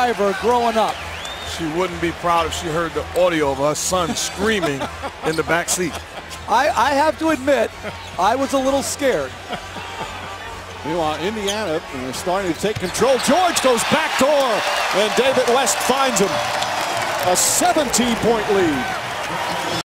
driver growing up. She wouldn't be proud if she heard the audio of her son screaming in the back seat. I have to admit, I was a little scared. Meanwhile, Indiana is starting to take control. George goes backdoor, and David West finds him. A 17-point lead.